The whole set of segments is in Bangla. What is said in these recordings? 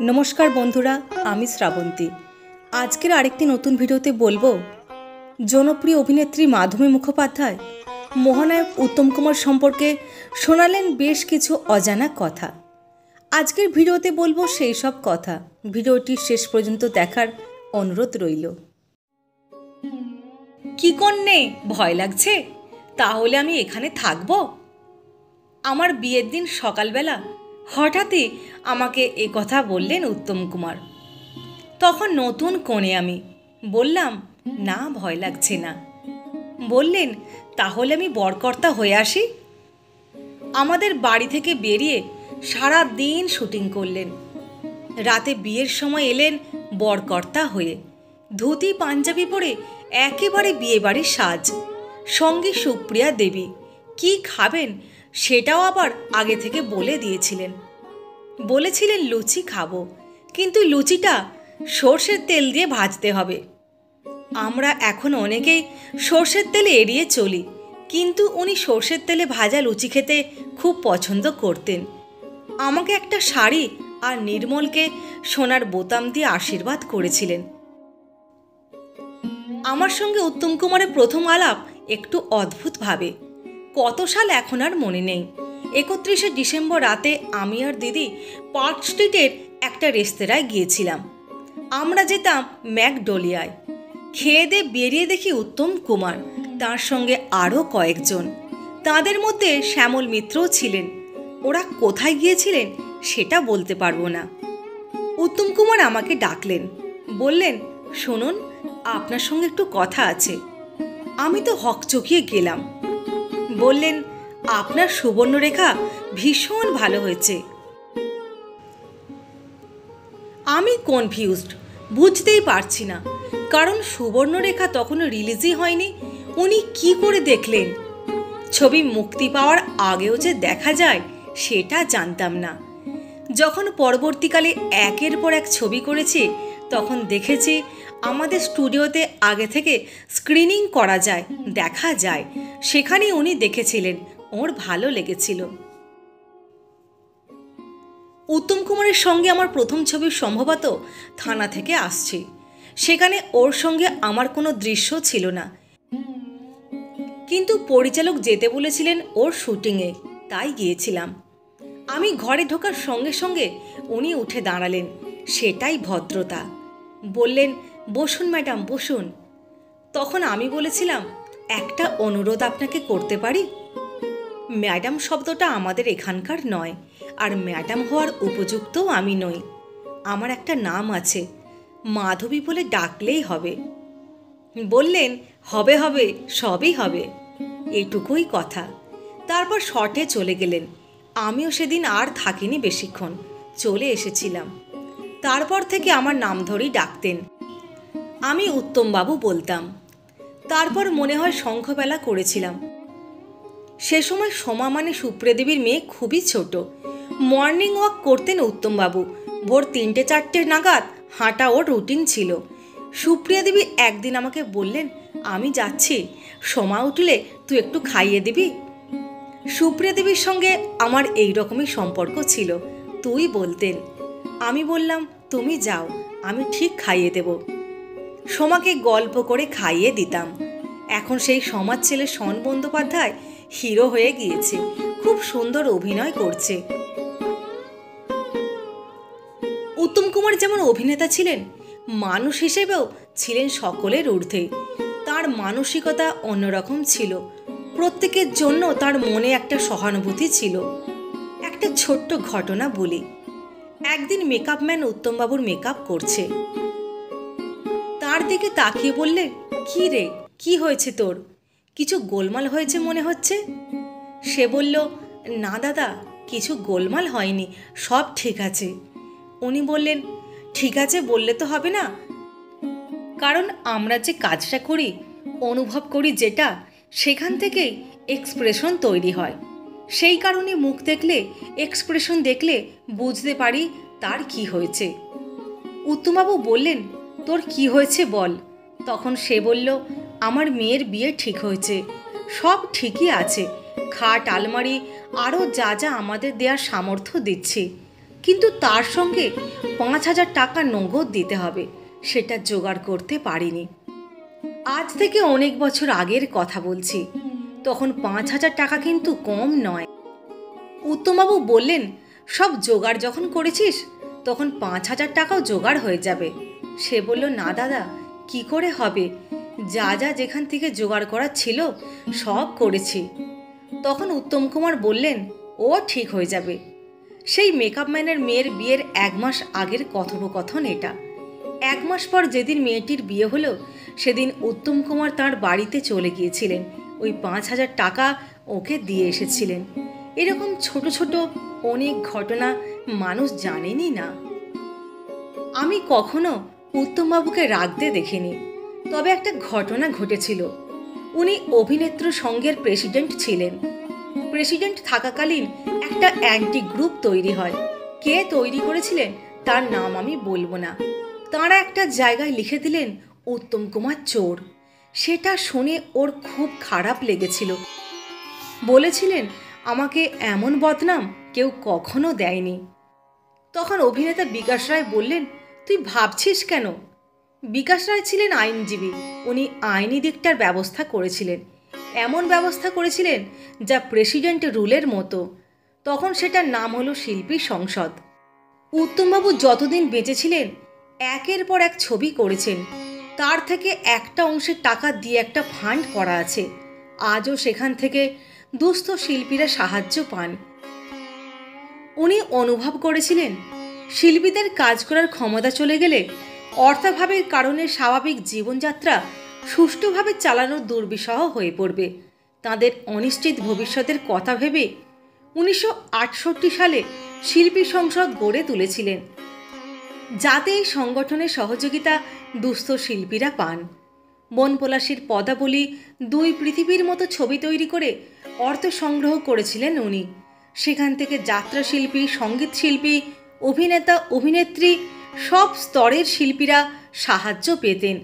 নমস্কার বন্ধুরা, আমি শ্রাবন্তী। আজকের আরেকটি নতুন ভিডিওতে বলবো জনপ্রিয় অভিনেত্রী মাধবী মুখোপাধ্যায় মহানায়ক উত্তম কুমার সম্পর্কে শোনালেন বেশ কিছু অজানা কথা। আজকের ভিডিওতে বলবো সেই সব কথা। ভিডিওটি শেষ পর্যন্ত দেখার অনুরোধ রইল। কি কন্যে, ভয় লাগছে? তাহলে আমি এখানে থাকবো? আমার বিয়ের দিন সকালবেলা হঠাৎই আমাকে এ কথা বললেন উত্তম কুমার। তখন নতুন কনে আমি বললাম, না, ভয় লাগছে না। বললেন, তাহলে আমি বরকর্তা হয়ে আসি। আমাদের বাড়ি থেকে বেরিয়ে সারা দিন শুটিং করলেন। রাতে বিয়ের সময় এলেন বরকর্তা হয়ে, ধুতি পাঞ্জাবি পরে একেবারে বিয়েবাড়ির সাজ। সঙ্গে সুপ্রিয়া দেবী। কি খাবেন সেটাও আবার আগে থেকে বলে দিয়েছিলেন। বলেছিলেন লুচি খাবো, কিন্তু লুচিটা সর্ষের তেল দিয়ে ভাজতে হবে। আমরা এখন অনেকেই সর্ষের তেলে এড়িয়ে চলি, কিন্তু উনি সর্ষের তেলে ভাজা লুচি খেতে খুব পছন্দ করতেন। আমাকে একটা শাড়ি আর নির্মলকে সোনার বোতাম দিয়ে আশীর্বাদ করেছিলেন। আমার সঙ্গে উত্তম কুমারের প্রথম আলাপ একটু অদ্ভুতভাবে। কত সাল এখন আর মনে নেই। 31শে ডিসেম্বর রাতে আমি আর দিদি পার্ক স্ট্রিটের একটা রেস্তোরাঁয় গিয়েছিলাম। আমরা যেতাম ম্যাকডোলিয়ায়। খেয়ে দিয়ে বেরিয়ে দেখি উত্তম কুমার, তার সঙ্গে আরও কয়েকজন। তাদের মধ্যে শ্যামল মিত্রও ছিলেন। ওরা কোথায় গিয়েছিলেন সেটা বলতে পারবো না। উত্তম কুমার আমাকে ডাকলেন, বললেন, শুনুন, আপনার সঙ্গে একটু কথা আছে। আমি তো হকচকিয়ে গেলাম। বললেন, আপনার সুবর্ণরেখা ভীষণ ভালো হয়েছে। আমি কনফিউজড, বুঝতেই পারছি না, কারণ সুবর্ণরেখা তখনও রিলিজই হয়নি। উনি কি করে দেখলেন? ছবি মুক্তি পাওয়ার আগেও যে দেখা যায় সেটা জানতাম না। যখন পরবর্তীকালে একের পর এক ছবি করেছি, তখন দেখেছি আমাদের স্টুডিওতে আগে থেকে স্ক্রিনিং করা যায়, দেখা যায়। সেখানে উনি দেখেছিলেন, ওর ভালো লেগেছিল। উত্তম কুমারের সঙ্গে আমার প্রথম ছবি সম্ভবত থানা থেকে আসছে। সেখানে ওর সঙ্গে আমার কোনো দৃশ্য ছিল না, কিন্তু পরিচালক যেতে বলেছিলেন ওর শুটিংয়ে, তাই গিয়েছিলাম। আমি ঘরে ঢোকার সঙ্গে সঙ্গে উনি উঠে দাঁড়ালেন। সেটাই ভদ্রতা। বললেন, বসুন ম্যাডাম, বসুন। তখন আমি বলেছিলাম, একটা অনুরোধ আপনাকে করতে পারি? ম্যাডাম শব্দটা আমাদের এখানকার নয়, আর ম্যাডাম হওয়ার উপযুক্তও আমি নই। আমার একটা নাম আছে, মাধবী বলে ডাকলেই হবে। বললেন, হবে হবে, সবই হবে। এটুকুই কথা। তারপর শটে চলে গেলেন। আমিও সেদিন আর থাকিনি বেশিক্ষণ, চলে এসেছিলাম। তারপর থেকে আমার নাম ধরেই ডাকতেন। আমি উত্তমবাবু বলতাম। তারপর মনে হয় শঙ্খবেলা করেছিলাম। সে সময় সোমা মানে সুপ্রিয়া দেবীর মেয়ে খুবই ছোট। মর্নিং ওয়াক করতেন উত্তমবাবু। ভোর 3টে-4টে নাগাদ হাঁটা ওর রুটিন ছিল। সুপ্রিয়া দেবী একদিন আমাকে বললেন, আমি যাচ্ছি, সোমা উঠলে তুই একটু খাইয়ে দিবি। সুপ্রিয়া দেবীর সঙ্গে আমার এই রকমই সম্পর্ক ছিল। তুই বলতেন। আমি বললাম, তুমি যাও, আমি ঠিক খাইয়ে দেব। সোমাকে গল্প করে খাইয়ে দিতাম। এখন সেই সমাজ ছেলে শন বন্দ্যোপাধ্যায় হিরো হয়ে গিয়েছে, খুব সুন্দর অভিনয় করছে। উত্তম কুমার যেমন অভিনেতা ছিলেন, মানুষ হিসেবেও ছিলেন সকলের ঊর্ধ্বে। তার মানসিকতা অন্যরকম ছিল। প্রত্যেকের জন্য তার মনে একটা সহানুভূতি ছিল। একটা ছোট্ট ঘটনা বলি। একদিন মেকআপ ম্যান উত্তমবাবুর মেকআপ করছে। তার দিকে তাকিয়ে বললে, কি রে, কি হয়েছে তোর? কিছু গোলমাল হয়েছে মনে হচ্ছে। সে বলল, না দাদা, কিছু গোলমাল হয়নি, সব ঠিক আছে। উনি বললেন, ঠিক আছে বললে তো হবে না, কারণ আমরা যে কাজটা করি, অনুভব করি যেটা, সেখান থেকেই এক্সপ্রেশন তৈরি হয়। সেই কারণে মুখ দেখলে, এক্সপ্রেশন দেখলে বুঝতে পারি তার কি হয়েছে। উত্তমবাবু বললেন, তোর কি হয়েছে বল। তখন সে বলল, আমার মেয়ের বিয়ে ঠিক হয়েছে, সব ঠিকই আছে, খাট, আলমারি, আরও যা যা আমাদের দেওয়ার সামর্থ্য দিচ্ছি। কিন্তু তার সঙ্গে 5,000 টাকা নগদ দিতে হবে, সেটা জোগাড় করতে পারিনি। আজ থেকে অনেক বছর আগের কথা বলছি, তখন 5,000 টাকা কিন্তু কম নয়। উত্তমবাবু বললেন, সব জোগাড় যখন করেছিস তখন 5,000 টাকাও জোগাড় হয়ে যাবে। সে বলল, না দাদা, কি করে হবে, যা যা যেখান থেকে জোগাড় করার ছিল সব করেছি। তখন উত্তম কুমার বললেন, ও ঠিক হয়ে যাবে। সেই মেকআপ ম্যানের মেয়ের বিয়ের 1 মাস আগের কথোপকথন এটা। 1 মাস পর যেদিন মেয়েটির বিয়ে হলো, সেদিন উত্তম কুমার তাঁর বাড়িতে চলে গিয়েছিলেন, ওই 5,000 টাকা ওকে দিয়ে এসেছিলেন। এরকম ছোট ছোট অনেক ঘটনা মানুষ জানেনই না। আমি কখনো উত্তমবাবুকে রাগতে দেখিনি, তবে একটা ঘটনা ঘটেছিল। উনি অভিনেত্র সংঘের প্রেসিডেন্ট ছিলেন। প্রেসিডেন্ট থাকাকালীন একটা অ্যান্টি গ্রুপ তৈরি হয়। কে তৈরি করেছিলেন তার নাম আমি বলবো না। তাঁরা একটা জায়গায় লিখে দিলেন উত্তম কুমার চোর। সেটা শুনে ওর খুব খারাপ লেগেছিল। বলেছিলেন, আমাকে এমন বদনাম কেউ কখনো দেয়নি। তখন অভিনেতা বিকাশ রায় বললেন, তুই ভাবছিস কেন? বিকাশ রায় ছিলেন আইনজীবী। উনি আইনি দিকটার ব্যবস্থা করেছিলেন, এমন ব্যবস্থা করেছিলেন যা প্রেসিডেন্ট রুলের মতো। তখন সেটার নাম হলো শিল্পী সংসদ। উত্তমবাবু যতদিন বেঁচে ছিলেন একের পর এক ছবি করেছেন। তার থেকে একটা অংশের টাকা দিয়ে একটা ফান্ড করা আছে। আজও সেখান থেকে দুস্থ শিল্পীরা সাহায্য পান। উনি অনুভব করেছিলেন, শিল্পীদের কাজ করার ক্ষমতা চলে গেলে অর্থাভাবের কারণে স্বাভাবিক জীবনযাত্রা সুষ্ঠুভাবে চালানো দুর্বিষহ হয়ে পড়বে। তাদের অনিশ্চিত ভবিষ্যতের কথা ভেবে 1968 সালে শিল্পী সংসদ গড়ে তুলেছিলেন, যাতে এই সংগঠনের সহযোগিতা দুস্থ শিল্পীরা পান। বনপলাশীর পদাবলী, 2 পৃথিবীর মতো ছবি তৈরি করে অর্থ সংগ্রহ করেছিলেন উনি। সেখান থেকে যাত্রা শিল্পী, সঙ্গীত শিল্পী, অভিনেতা, অভিনেত্রী, সব স্তরের শিল্পীরা সাহায্য পেতেন।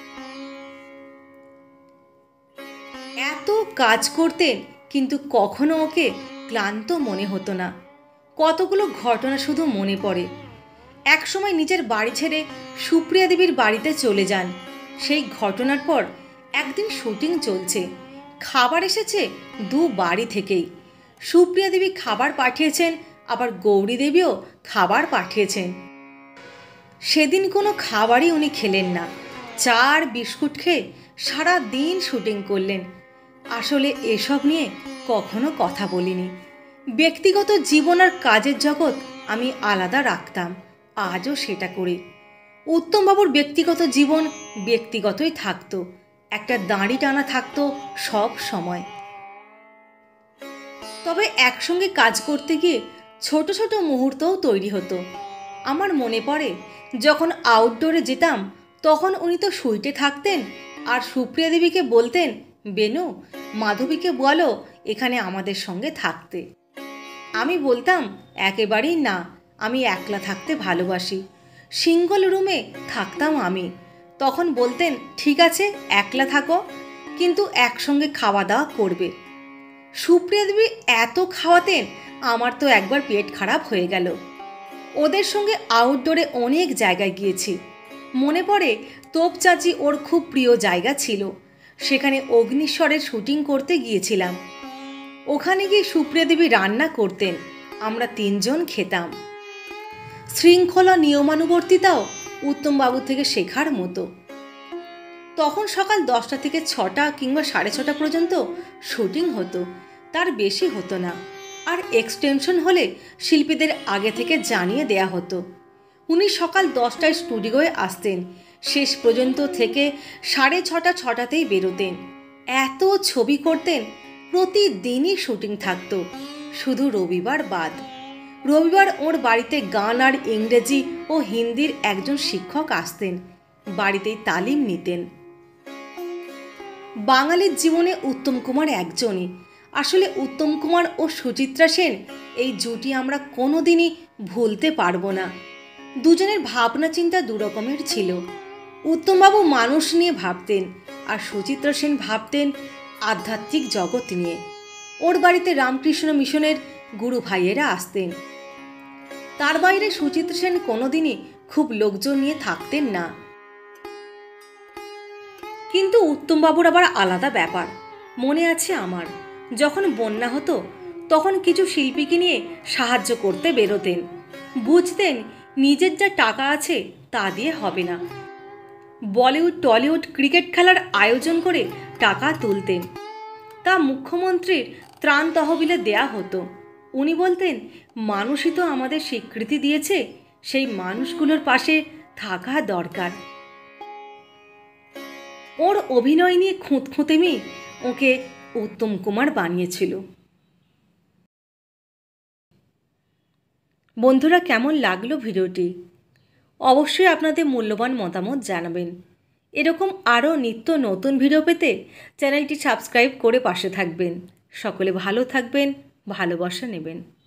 এত কাজ করতেন, কিন্তু কখনো ওকে ক্লান্ত মনে হতো না। কতগুলো ঘটনা শুধু মনে পড়ে। একসময় নিজের বাড়ি ছেড়ে সুপ্রিয়া দেবীর বাড়িতে চলে যান। সেই ঘটনার পর একদিন শুটিং চলছে, খাবার এসেছে 2 বাড়ি থেকেই। সুপ্রিয়া দেবী খাবার পাঠিয়েছেন, আবার গৌরী দেবীও খাবার পাঠিয়েছেন। সেদিন কোনো খাবারই উনি খেলেন না, চা আর বিস্কুট খেয়ে সারা দিন শুটিং করলেন। আসলে এসব নিয়ে কখনো কথা বলিনি। ব্যক্তিগত জীবন আর কাজের জগৎ আমি আলাদা রাখতাম, আজও সেটা করি। উত্তমবাবুর ব্যক্তিগত জীবন ব্যক্তিগতই থাকতো, একটা দাঁড়ি টানা থাকতো সব সময়। তবে একসঙ্গে কাজ করতে গিয়ে ছোট ছোট মুহূর্তও তৈরি হতো। আমার মনে পড়ে, যখন আউটডোরে যেতাম তখন উনি তো সুইটে থাকতেন, আর সুপ্রিয়া দেবীকে বলতেন, বেনু, মাধবীকে বলো এখানে আমাদের সঙ্গে থাকতে। আমি বলতাম, একেবারেই না, আমি একলা থাকতে ভালোবাসি। সিঙ্গল রুমে থাকতাম আমি। তখন বলতেন, ঠিক আছে, একলা থাকো, কিন্তু একসঙ্গে খাওয়া দাওয়া করবে। সুপ্রিয়া দেবী এত খাওয়াতেন, আমার তো একবার পেট খারাপ হয়ে গেল। ওদের সঙ্গে আউটডোরে অনেক জায়গায় গিয়েছি। মনে পড়ে, তোপচাচি ওর খুব প্রিয় জায়গা ছিল। সেখানে অগ্নিশ্বরের শুটিং করতে গিয়েছিলাম। ওখানে গিয়ে সুপ্রিয়া দেবী রান্না করতেন, আমরা 3 জন খেতাম। শৃঙ্খলা, নিয়মানুবর্তিতাও উত্তমবাবু থেকে শেখার মতো। তখন সকাল 10টা থেকে 6টা কিংবা 6:30 পর্যন্ত শুটিং হতো, তার বেশি হতো না। আর এক্সটেনশন হলে শিল্পীদের আগে থেকে জানিয়ে দেয়া হতো। উনি সকাল 10টায় স্টুডিওয়ে আসতেন, শেষ পর্যন্ত থেকে 6:30-6টাতেই বেরোতেন। এত ছবি করতেন, প্রতিদিনই শুটিং থাকতো, শুধু রবিবার বাদ। রবিবার ওর বাড়িতে গান আর ইংরেজি ও হিন্দির একজন শিক্ষক আসতেন, বাড়িতেই তালিম নিতেন। বাঙালির জীবনে উত্তম কুমার একজনই। আসলে উত্তম কুমার ও সুচিত্রা সেন, এই জুটি আমরা কোনোদিনই ভুলতে পারবো না। দুজনের ভাবনা চিন্তা দুরকমের ছিল। উত্তমবাবু মানুষ নিয়ে ভাবতেন, আর সুচিত্রা সেন ভাবতেন আধ্যাত্মিক জগৎ নিয়ে। ওর বাড়িতে রামকৃষ্ণ মিশনের গুরু ভাইয়েরা আসতেন। তার বাইরে সুচিত্রা সেন কোনোদিনই খুব লোকজন নিয়ে থাকতেন না। কিন্তু উত্তমবাবুর আবার আলাদা ব্যাপার। মনে আছে আমার, যখন বন্যা হতো তখন কিছু শিল্পীকে নিয়ে সাহায্য করতে বেরোতেন। বুঝতেন নিজের যা টাকা আছে তা দিয়ে হবে না। বলিউড টলিউড ক্রিকেট খেলার আয়োজন করে টাকা তুলতেন, তা মুখ্যমন্ত্রীর ত্রাণ তহবিলে দেয়া হতো। উনি বলতেন, মানুষই তো আমাদের স্বীকৃতি দিয়েছে, সেই মানুষগুলোর পাশে থাকা দরকার। ওর অভিনয় নিয়ে খুঁতখুঁতেমি ওকে উত্তম কুমার বানিয়েছিল। বন্ধুরা, কেমন লাগলো ভিডিওটি? অবশ্যই আপনাদের মূল্যবান মতামত জানাবেন। এরকম আরও নিত্য নতুন ভিডিও পেতে চ্যানেলটি সাবস্ক্রাইব করে পাশে থাকবেন। সকলে ভালো থাকবেন, ভালোবাসা নেবেন।